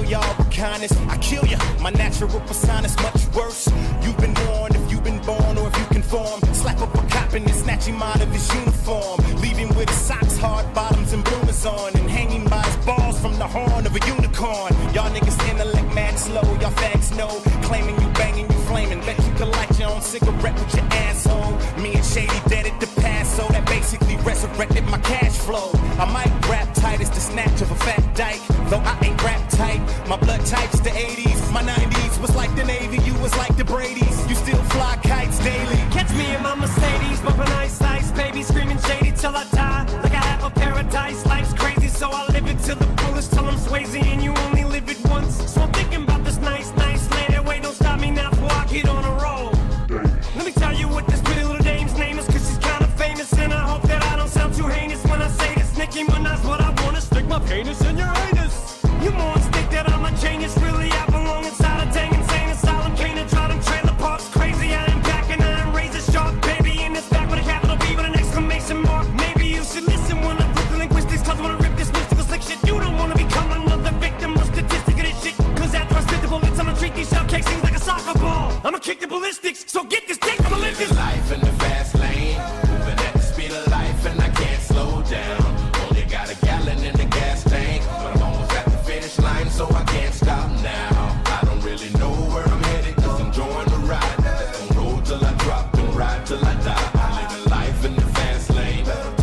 y'all with kindness, I kill ya. My natural persona's much worse. You've been warned if you've been born or if you conform. Slap up a cop and snatch him out of his uniform. Leave him with his socks, hard bottoms, and bloomers on. And hanging by his balls from the horn of a unicorn. Y'all niggas intellect mad slow, y'all fags know. Claiming you banging, you flamin'. Bet you can light your own cigarette with your asshole. Me and Shady dead at the past, so that basically resurrected my cash flow. I might rap tight as the snatch of a fat dyke, though I ain't rap tight. My blood type's the 80s, my 90s was like the Navy, you was like the Brady's. You still fly kites daily. Catch me in my Mercedes, bumpin' ice, baby, screaming Shady till I die. Like I have a paradise, life's crazy, so I live it till the fullest, till I'm Swayze, and you only live it once. So I'm thinking about this nice lady. Wait, don't stop me now before I get on a roll. Let me tell you what this pretty little dame's name is, cause she's kinda famous, and I hope that I don't sound too heinous when I say this. Nicki Minaj, what I wanna stick my penis in your anus. You morons think that I'm a genius, really I belong inside a dang insane asylum. Can't drive them trailer parks crazy, I am back and I am razor sharp, baby, in this back with a capital B with an exclamation mark. Maybe you should listen when I flip the linguistics, cause when I rip this mystical slick shit, you don't wanna become another victim or statistic of this shit. Cause after I spit the bullets, I'ma treat these shell casings like a soccer ball. I'ma kick the ballistics, so get this dick, I'ma live this life in the fast lane, moving at the speed of life and I can't slow down. Only got a gallon in the gas tank, but I'm almost at the finish line, so I can't stop now. I don't really know where I'm headed, cause I'm enjoying the ride. Just gonna roll till I drop and ride till I die. I'm living life in the fast lane,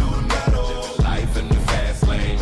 living life in the fast lane.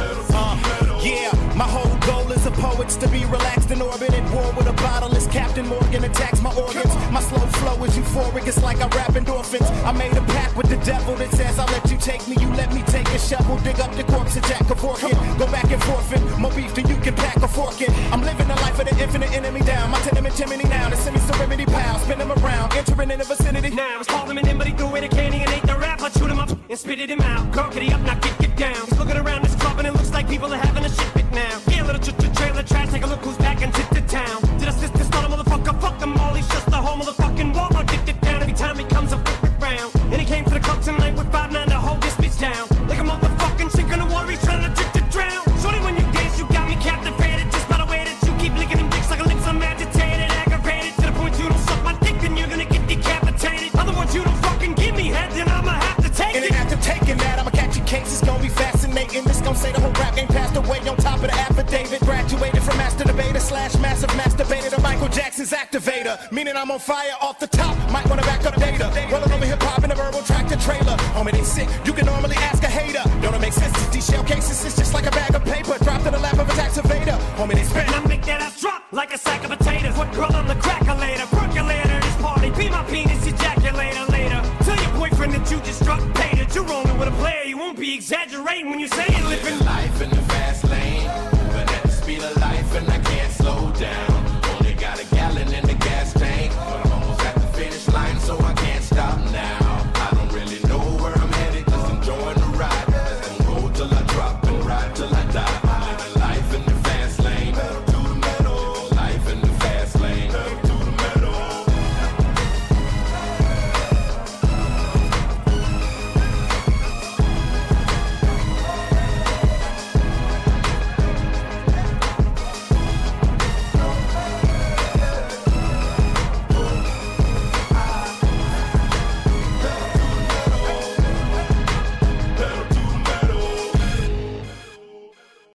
Yeah, my whole goal as a poet's to be relaxed in orbit at war with a bottle as Captain Morgan attacks my organs. My slow flow is euphoric, it's like I rap endorphins. I made a pact with the devil that says I'll let you take me, you let me take a shovel, dig up the corpse and jack a fork in. Go back and forfeit, more beef than you can pack a fork in. I'm living the life of the infinite enemy down. My tenement chimney now, the semi-serenity pal. Spin them around, entering in the vicinity. Now it's called him an in, but he threw away the candy and ate the rap. I chewed him up and spitted him out. Gurkity up, now get down. He's looking around this club and it looks like people are having a shit fit now. Yeah, little trailer trash, take a look who's back and the town. Did I sister start a motherfucker? Fuck them all, he's just the whole motherfucking wall. I'll get it down every time he comes up round. And he came to the club tonight with 5'9" to hold this bitch down. Like a motherfucking chick in a war, he's trying to drown. Shorty, when you dance, you got me captivated. Just by the way that you keep licking them dicks like a lips, I'm agitated, aggravated. To the point you don't suck my dick, then you're gonna get decapitated. Other words, you don't fucking give me head, then I'ma have to take it. And after taking that, I'ma catch your case, it's gonna be fascinating. This gon' say the whole rap game passed away on top of the affidavit. Graduated from master debater / massive masturbator to Michael Jackson's activator. Meaning I'm on fire off the top, might wanna back up data. Rolling over hip-hop in a verbal tractor trailer. Homie, they sick, you can normally ask a hater. Don't it make sense? These shell cases, it's just like a bag of paper dropped in the lap of a tax evader. Homie, they spin. And I make that ass drop like a sack of potatoes. What girl on the crackulator? Percolator, this party, be my penis ejaculator later. Tell your boyfriend that you just struck paid it. You're rolling with a player, you won't be exaggerating when you say it. Living